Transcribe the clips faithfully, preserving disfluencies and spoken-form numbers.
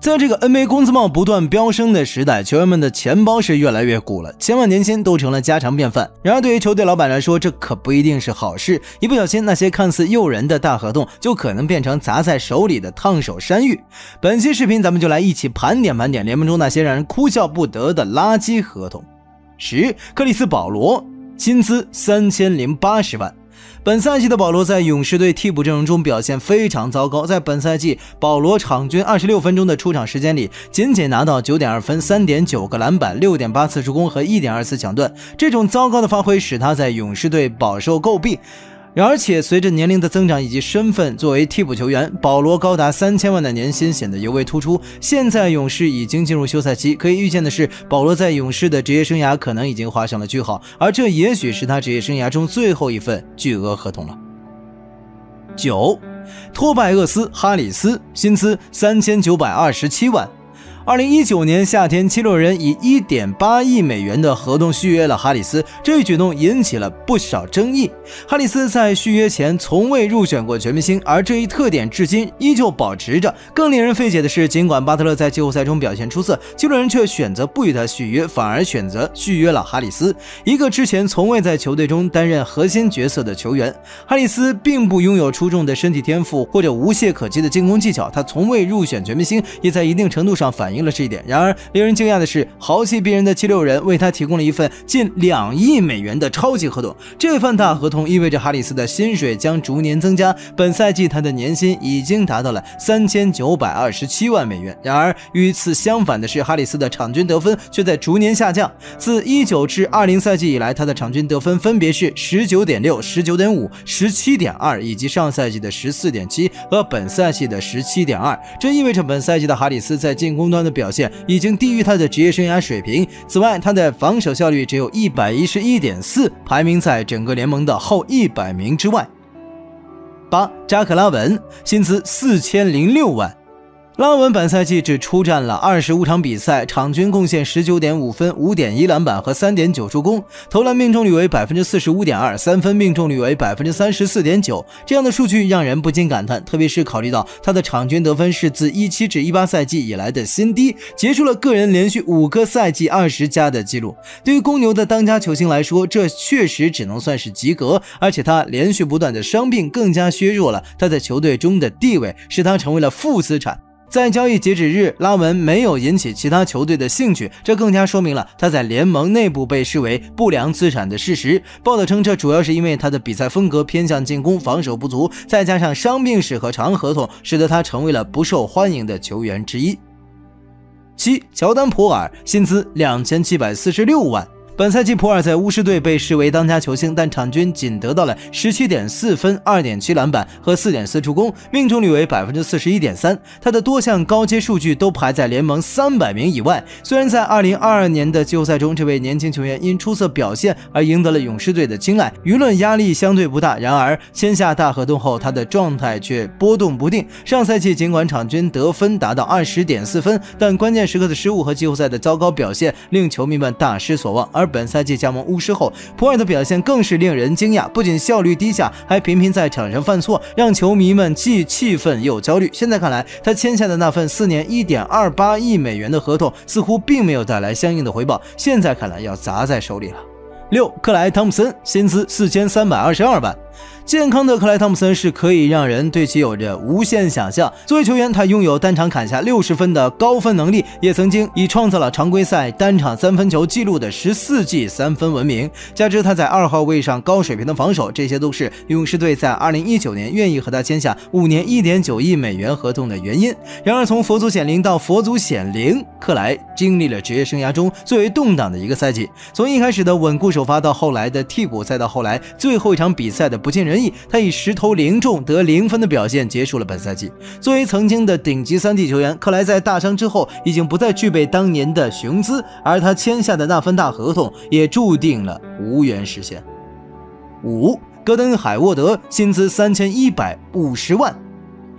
在这个 N B A 工资帽不断飙升的时代，球员们的钱包是越来越鼓了，千万年薪都成了家常便饭。然而对于球队老板来说，这可不一定是好事，一不小心那些看似诱人的大合同就可能变成砸在手里的烫手山芋。本期视频咱们就来一起盘点盘点联盟中那些让人哭笑不得的垃圾合同。十克里斯保罗，薪资三千零八十万。本赛季的保罗在勇士队替补阵容中表现非常糟糕，在本赛季保罗场均二十六分钟的出场时间里，仅仅拿到 九点二分、三点九个篮板、六点八次助攻和 一点二次抢断，这种糟糕的发挥使他在勇士队饱受诟病。而且随着年龄的增长以及身份作为替补球员，保罗高达三千万的年薪显得尤为突出。现在勇士已经进入休赛期，可以预见的是，保罗在勇士的职业生涯可能已经画上了句号，而这也许是他职业生涯中最后一份巨额合同了。九托拜厄斯哈里斯，薪资三千九百二十七万。二零一九年夏天，七六人以 一点八亿美元的合同续约了哈里斯，这一举动引起了不少争议。哈里斯在续约前从未入选过全明星，而这一特点至今依旧保持着。更令人费解的是，尽管巴特勒在季后赛中表现出色，七六人却选择不与他续约，反而选择续约了哈里斯，一个之前从未在球队中担任核心角色的球员。哈里斯并不拥有出众的身体天赋或者无懈可击的进攻技巧，他从未入选全明星，也在一定程度上反映了这一点。然而令人惊讶的是，豪气逼人的七六人为他提供了一份近两亿美元的超级合同，这份大合同意味着哈里斯的薪水将逐年增加，本赛季他的年薪已经达到了三千九百二十七万美元。然而与此相反的是，哈里斯的场均得分却在逐年下降，自十九至二十赛季以来，他的场均得分分别是 十九点六、十九点五、十七点二，以及上赛季的 十四点七和本赛季的 十七点二，这意味着本赛季的哈里斯在进攻端的表现已经低于他的职业生涯水平。此外，他的防守效率只有 一百一十一点四， 排名在整个联盟的后一百名之外。八扎克拉文，薪资四千零六万。拉文本赛季只出战了二十五场比赛，场均贡献 十九点五分、五点一篮板和 三点九助攻，投篮命中率为 百分之四十五点二， 三分命中率为 百分之三十四点九， 这样的数据让人不禁感叹，特别是考虑到他的场均得分是自十七至十八赛季以来的新低，结束了个人连续五个赛季二十加的记录。对于公牛的当家球星来说，这确实只能算是及格，而且他连续不断的伤病更加削弱了他在球队中的地位，使他成为了负资产。在交易截止日，拉文没有引起其他球队的兴趣，这更加说明了他在联盟内部被视为不良资产的事实。报道称，这主要是因为他的比赛风格偏向进攻，防守不足，再加上伤病史和长合同，使得他成为了不受欢迎的球员之一。七乔丹普尔，薪资两千七百四十六万。本赛季普尔在巫师队被视为当家球星，但场均仅得到了 十七点四分、二点七篮板和 四点四助攻，命中率为 百分之四十一点三， 他的多项高阶数据都排在联盟三百名以外。虽然在二零二二年的季后赛中，这位年轻球员因出色表现而赢得了勇士队的青睐，舆论压力相对不大，然而签下大合同后，他的状态却波动不定。上赛季尽管场均得分达到 二十点四分，但关键时刻的失误和季后赛的糟糕表现令球迷们大失所望。而本赛季加盟巫师后，普尔的表现更是令人惊讶，不仅效率低下，还频频在场上犯错，让球迷们既气愤又焦虑。现在看来，他签下的那份四年 一点二八亿美元的合同似乎并没有带来相应的回报，现在看来要砸在手里了。六克莱汤普森，薪资四千三百二十二万。健康的克莱汤普森是可以让人对其有着无限想象。作为球员，他拥有单场砍下六十分的高分能力，也曾经以创造了常规赛单场三分球纪录的十四记三分闻名。加之他在二号位上高水平的防守，这些都是勇士队在二零一九年愿意和他签下五年 一点九亿美元合同的原因。然而从佛祖显灵到佛祖显灵，克莱经历了职业生涯中最为动荡的一个赛季。从一开始的稳固首发，到后来的替补，再到后来最后一场比赛的不尽人意，他以十投零中得零分的表现结束了本赛季。作为曾经的顶级三 D 球员，克莱在大伤之后已经不再具备当年的雄姿，而他签下的那份大合同也注定了无缘实现。五戈登海沃德，薪资三千一百五十万。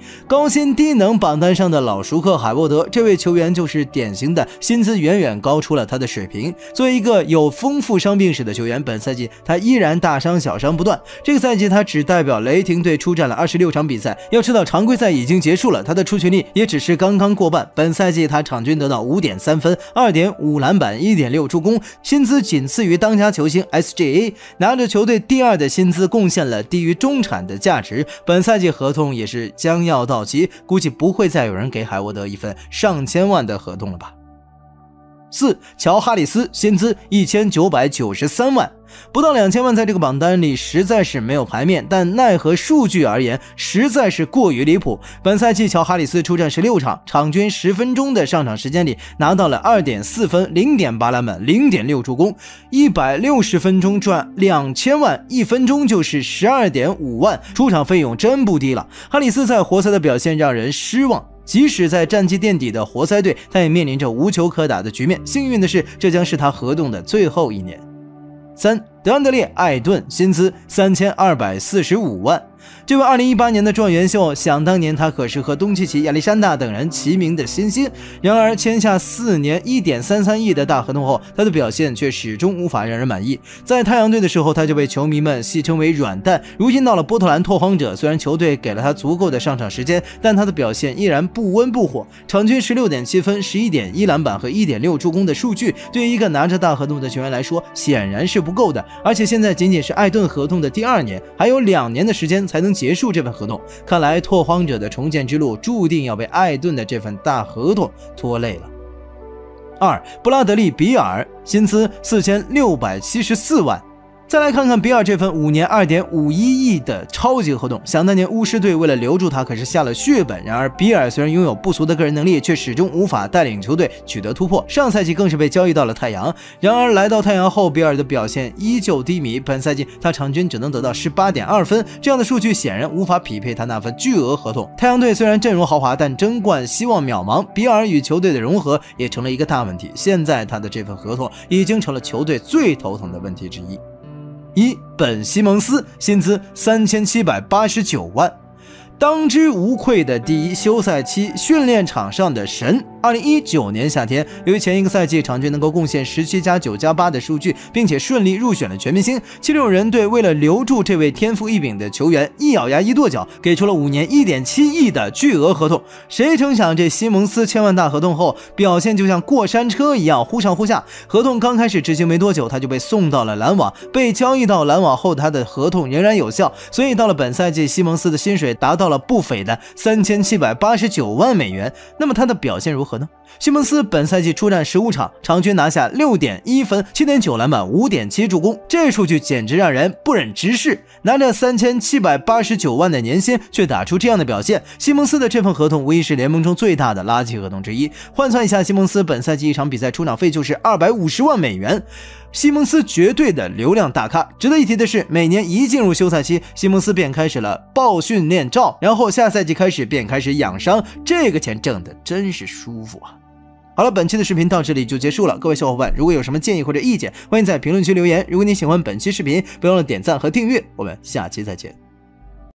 高薪低能榜单上的老熟客海沃德，这位球员就是典型的薪资远远高出了他的水平。作为一个有丰富伤病史的球员，本赛季他依然大伤小伤不断。这个赛季他只代表雷霆队出战了二十六场比赛，要知道常规赛已经结束了，他的出勤率也只是刚刚过半。本赛季他场均得到 五点三分、二点五篮板、一点六助攻，薪资仅次于当家球星 S G A， 拿着球队第二的薪资，贡献了低于中产的价值。本赛季合同也是将要到期，估计不会再有人给海沃德一份上千万的合同了吧。四、乔哈里斯，薪资一千九百九十三万，不到两千万，在这个榜单里实在是没有排面，但奈何数据而言实在是过于离谱。本赛季乔哈里斯出战十六场，场均十分钟的上场时间里拿到了 二点四分、零点八篮板、零点六助攻，一百六十分钟赚两千万，一分钟就是 十二点五万，出场费用真不低了。哈里斯在活塞的表现让人失望，即使在战绩垫底的活塞队，他也面临着无球可打的局面。幸运的是，这将是他合同的最后一年。三、德安德烈·艾顿，薪资三千二百四十五万。这位二零一八年的状元秀，想当年他可是和东契奇、亚历山大等人齐名的新星。然而签下四年 一点三三亿的大合同后，他的表现却始终无法让人满意。在太阳队的时候，他就被球迷们戏称为软蛋。如今到了波特兰拓荒者，虽然球队给了他足够的上场时间，但他的表现依然不温不火。场均 十六点七分、十一点一篮板和 一点六助攻的数据，对于一个拿着大合同的球员来说，显然是不够的。而且现在仅仅是艾顿合同的第二年，还有两年的时间才能结束这份合同。看来拓荒者的重建之路注定要被艾顿的这份大合同拖累了。二、布拉德利·比尔，薪资四千六百七十四万。再来看看比尔这份五年 二点五一亿的超级合同，想当年巫师队为了留住他可是下了血本。然而比尔虽然拥有不俗的个人能力，却始终无法带领球队取得突破，上赛季更是被交易到了太阳。然而来到太阳后，比尔的表现依旧低迷，本赛季他场均只能得到 十八点二分，这样的数据显然无法匹配他那份巨额合同。太阳队虽然阵容豪华，但争冠希望渺茫，比尔与球队的融合也成了一个大问题。现在他的这份合同已经成了球队最头疼的问题之一。一、本西蒙斯，薪资三千七百八十九万。当之无愧的第一休赛期训练场上的神。二零一九年夏天，由于前一个赛季场均能够贡献十七加九加八的数据，并且顺利入选了全明星，七六人队为了留住这位天赋异禀的球员，一咬牙一跺脚，给出了五年 一点七亿的巨额合同。谁成想这西蒙斯千万大合同后，表现就像过山车一样忽上忽下。合同刚开始执行没多久，他就被送到了篮网，被交易到篮网后，他的合同仍然有效，所以到了本赛季，西蒙斯的薪水达到了不菲的三千七百八十九万美元。那么他的表现如何呢？西蒙斯本赛季出战十五场，场均拿下 六点一分、七点九篮板、五点七助攻，这数据简直让人不忍直视。拿着三千七百八十九万的年薪，却打出这样的表现，西蒙斯的这份合同无疑是联盟中最大的垃圾合同之一。换算一下，西蒙斯本赛季一场比赛出场费就是二百五十万美元。西蒙斯绝对的流量大咖。值得一提的是，每年一进入休赛期，西蒙斯便开始了报训练照，然后下赛季开始便开始养伤，这个钱挣的真是舒服啊。好了，本期的视频到这里就结束了。各位小伙伴，如果有什么建议或者意见，欢迎在评论区留言。如果你喜欢本期视频，别忘了点赞和订阅。我们下期再见。